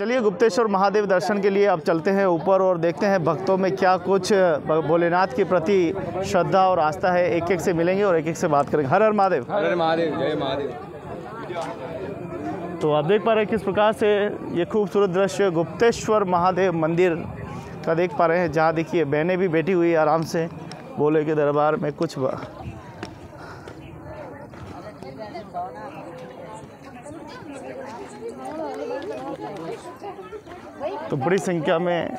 चलिए गुप्तेश्वर महादेव दर्शन के लिए अब चलते हैं ऊपर और देखते हैं भक्तों में क्या कुछ भोलेनाथ के प्रति श्रद्धा और आस्था है। एक एक से मिलेंगे और एक एक से बात करेंगे। हर हर महादेव। हर हर महादेव, जय महादेव। तो आप देख पा रहे हैं किस प्रकार से ये खूबसूरत दृश्य गुप्तेश्वर महादेव मंदिर का देख पा रहे हैं, जहाँ देखिए बहनें भी बैठी हुई आराम से भोले के दरबार में। कुछ तो बड़ी संख्या में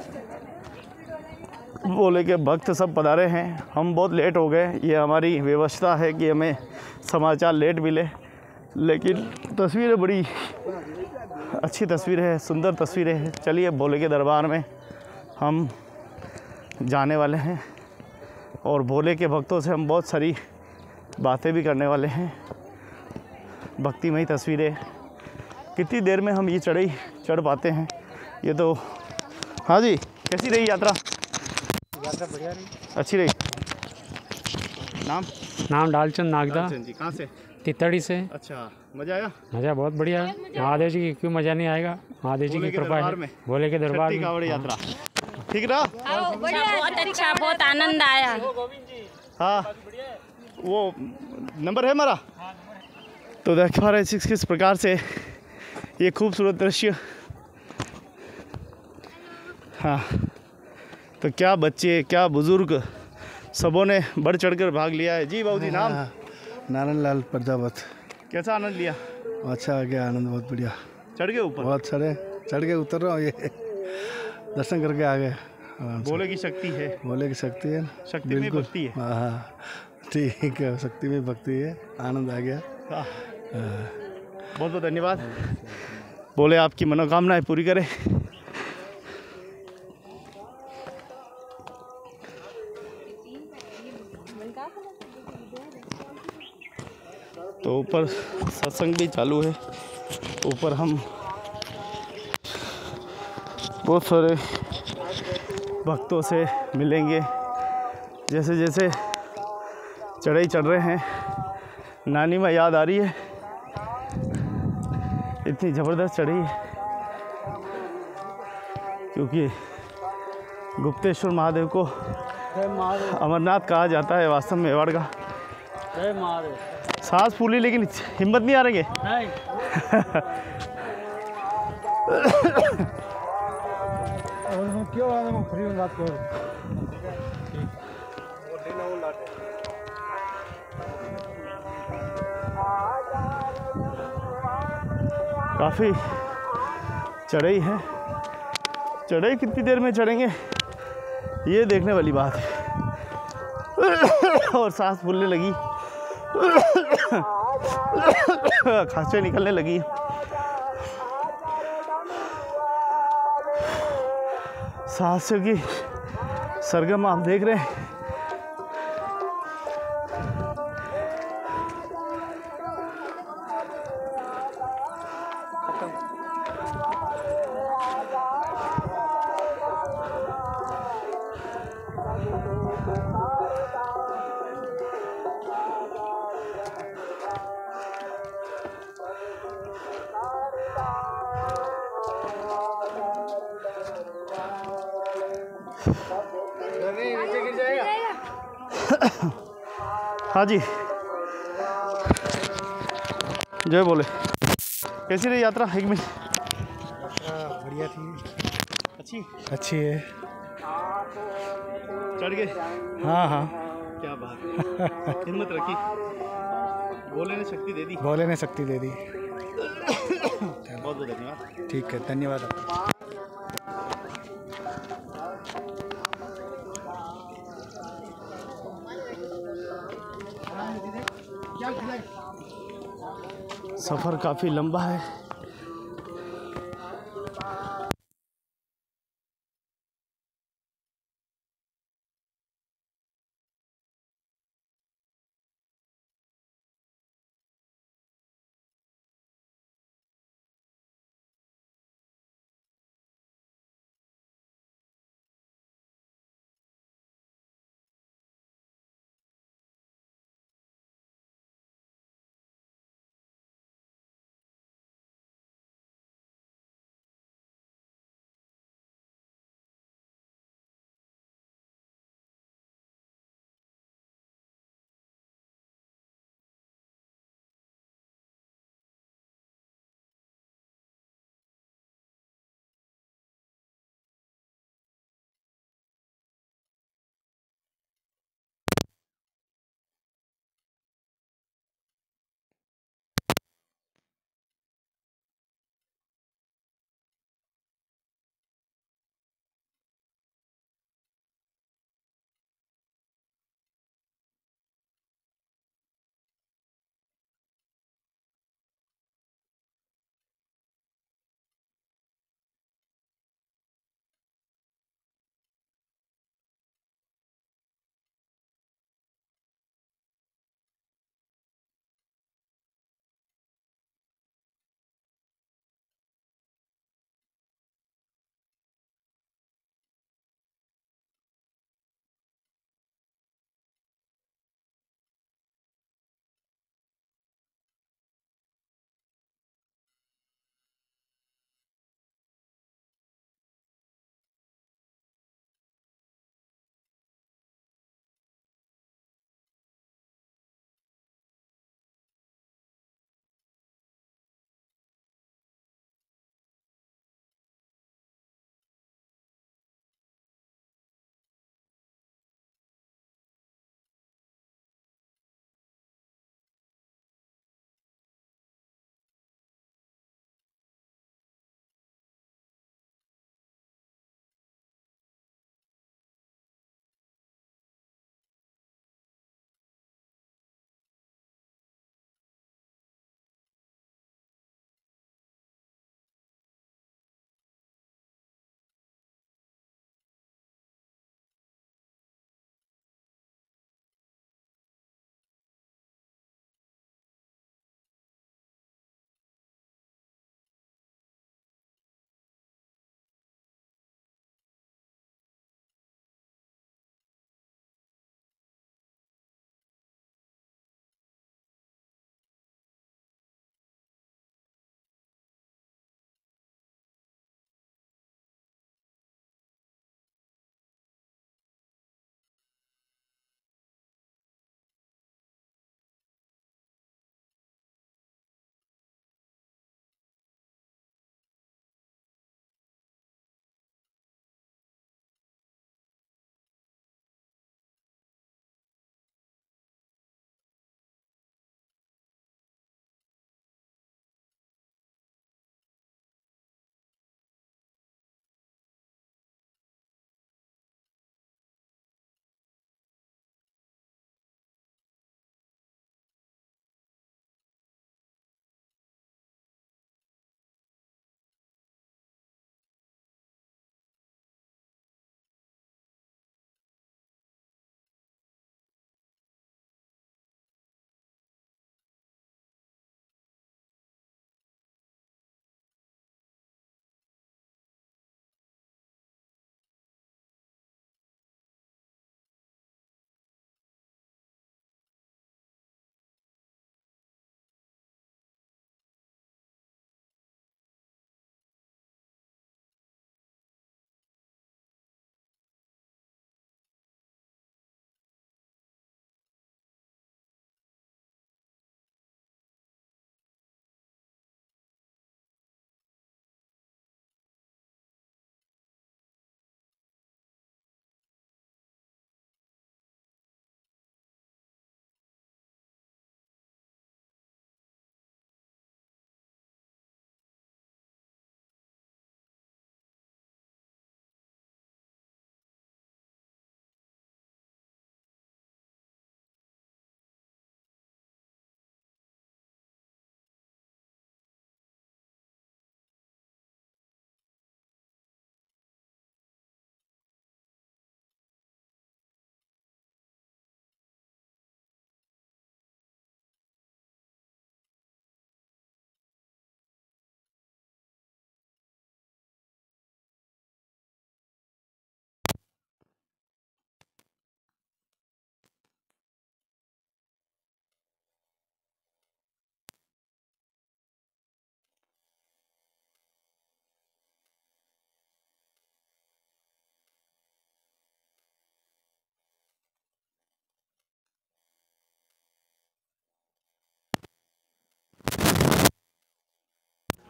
भोले के भक्त सब पधारे हैं। हम बहुत लेट हो गए, ये हमारी व्यवस्था है कि हमें समाचार लेट मिले, लेकिन तस्वीरें बड़ी अच्छी तस्वीर है, सुंदर तस्वीरें हैं। चलिए भोले के दरबार में हम जाने वाले हैं और भोले के भक्तों से हम बहुत सारी बातें भी करने वाले हैं। भक्तिमयी तस्वीरें, कितनी देर में हम ये चढ़ पाते हैं ये तो। हाँ जी, कैसी रही यात्रा? यात्रा बढ़िया रही, अच्छी रही। नाम डालचंद नागदा जी, कहाँ से? तितड़ी से। अच्छा, मज़ा आया? मज़ा बहुत बढ़िया है। महादेव जी की क्यों मज़ा नहीं आएगा, महादेव जी की कृपा है। भोले के दरबार में कांवड़ यात्रा ठीक रहा? बहुत अच्छा, बहुत आनंद आया। हाँ, वो नंबर है हमारा। तो देख पा रहे हैं किस प्रकार से ये खूबसूरत दृश्य। हाँ, तो क्या बच्चे क्या बुजुर्ग सबों ने बढ़ चढ़कर भाग लिया है। जी बाबूजी, नाम? नारायण लाल प्रजापत। कैसा आनंद लिया? अच्छा आ गया, आनंद बहुत बढ़िया। चढ़ गए ऊपर? बहुत चढ़ के उतर रहा हूँ, ये दर्शन करके आ गए। भोले की शक्ति है। भोले की शक्ति है, शक्ति में भक्ति है। हाँ ठीक है, शक्ति में भक्ति है, आनंद आ गया। बहुत बहुत धन्यवाद। भोले आपकी मनोकामनाएं पूरी करे। तो ऊपर सत्संग भी चालू है। ऊपर हम बहुत सारे भक्तों से मिलेंगे। जैसे जैसे चढ़ाई चढ़ रहे हैं, नानी माँ याद आ रही है। इतनी ज़बरदस्त चढ़ी है क्योंकि गुप्तेश्वर महादेव को अमरनाथ कहा जाता है, वास्तव में मेवाड़ का। जय महादेव। सांस फूली लेकिन हिम्मत नहीं आ रही है। नहीं। क्यों फ्री में बात करो। काफ़ी चढ़ाई है। चढ़ाई कितनी देर में चढ़ेंगे ये देखने वाली बात है। और सांस फूलने लगी, खांसी निकलने लगी। सांस की सरगम आप देख रहे हैं। हाँ जी, जय बोले। कैसी रही यात्रा? एक मिनट। बढ़िया थी, अच्छी है। चढ़ गए? हाँ क्या बात है। हिम्मत रखी, भोले ने शक्ति दे दी। भोले ने शक्ति दे दी। बहुत बहुत धन्यवाद। ठीक है, धन्यवाद। सफ़र काफ़ी लंबा है।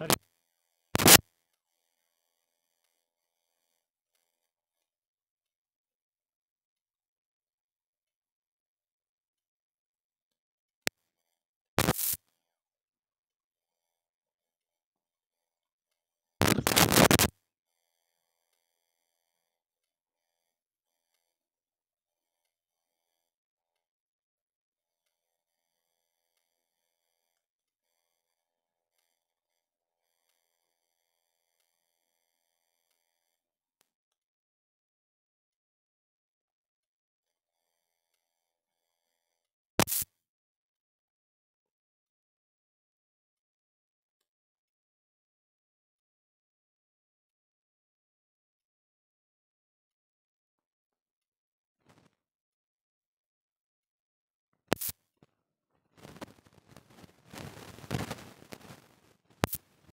हरे